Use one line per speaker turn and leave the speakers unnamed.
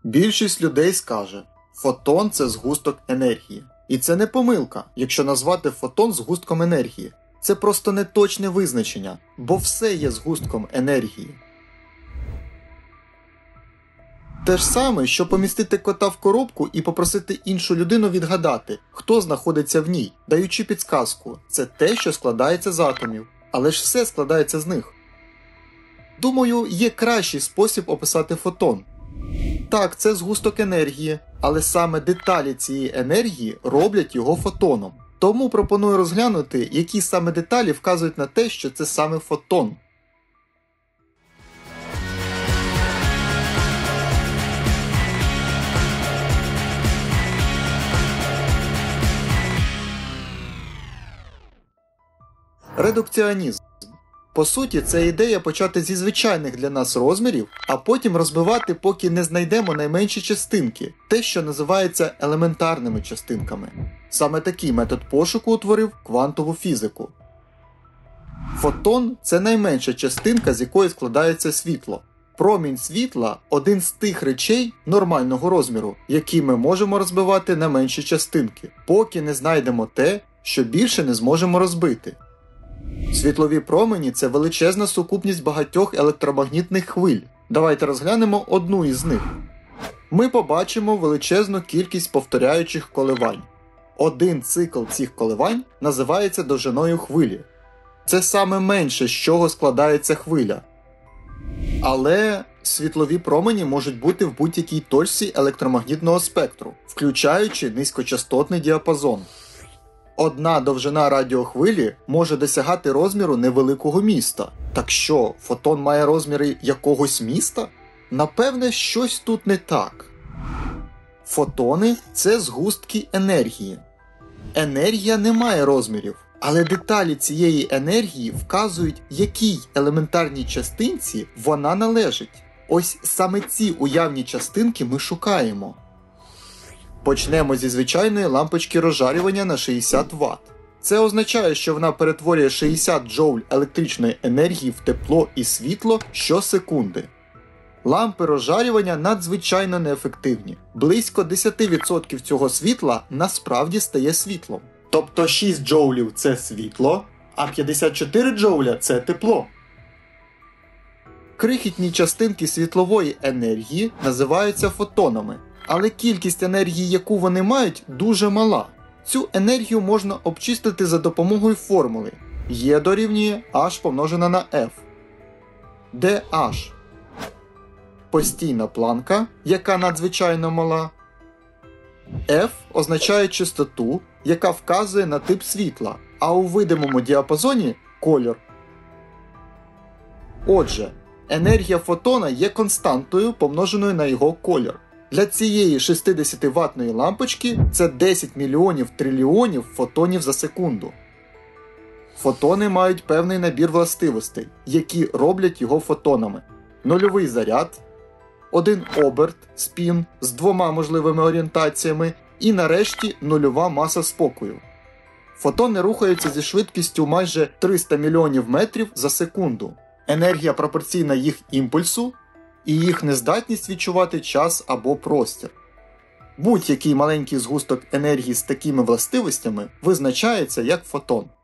Більшість людей скаже, фотон – це згусток енергії. І це не помилка, якщо назвати фотон згустком енергії. Це просто неточне визначення, бо все є згустком енергії. Те ж саме, що помістити кота в коробку і попросити іншу людину відгадати, хто знаходиться в ній, даючи підказку – це те, що складається з атомів, але ж все складається з них. Думаю, є кращий спосіб описати фотон. Так, це згусток енергії, але саме деталі цієї енергії роблять його фотоном. Тому пропоную розглянути, які саме деталі вказують на те, що це саме фотон. Редукціонізм. По суті, це ідея почати зі звичайних для нас розмірів, а потім розбивати, поки не знайдемо найменші частинки, те, що називається елементарними частинками. Саме такий метод пошуку утворив квантову фізику. Фотон – це найменша частинка, з якої складається світло. Промінь світла – один з тих речей нормального розміру, які ми можемо розбивати на менші частинки, поки не знайдемо те, що більше не зможемо розбити. Світлові промені – це величезна сукупність багатьох електромагнітних хвиль. Давайте розглянемо одну із них. Ми побачимо величезну кількість повторяючих коливань. Один цикл цих коливань називається довжиною хвилі. Це саме менше, з чого складається хвиля. Але світлові промені можуть бути в будь-якій точці електромагнітного спектру, включаючи низькочастотний діапазон. Одна довжина радіохвилі може досягати розміру невеликого міста. Так що, фотон має розміри якогось міста? Напевне, щось тут не так. Фотони – це згустки енергії. Енергія не має розмірів, але деталі цієї енергії вказують, якій елементарній частинці вона належить. Ось саме ці уявні частинки ми шукаємо. Почнемо зі звичайної лампочки розжарювання на 60 Вт. Це означає, що вона перетворює 60 джоуль електричної енергії в тепло і світло щосекунди. Лампи розжарювання надзвичайно неефективні. Близько 10% цього світла насправді стає світлом. Тобто 6 джоулів – це світло, а 54 джоуля – це тепло. Крихітні частинки світлової енергії називаються фотонами. Але кількість енергії, яку вони мають, дуже мала. Цю енергію можна обчистити за допомогою формули E дорівнює H помножена на F, де H – постійна планка, яка надзвичайно мала. F означає частоту, яка вказує на тип світла, а у видимому діапазоні – кольор. Отже, енергія фотона є константою, помноженою на його кольор. Для цієї 60-ваттної лампочки це 10 мільйонів трильйонів фотонів за секунду. Фотони мають певний набір властивостей, які роблять його фотонами. Нульовий заряд, один оберт, спін з двома можливими орієнтаціями і нарешті нульова маса спокою. Фотони рухаються зі швидкістю майже 300 мільйонів метрів за секунду. Енергія пропорційна їх імпульсу і їх нездатність відчувати час або простір. Будь-який маленький згусток енергії з такими властивостями визначається як фотон.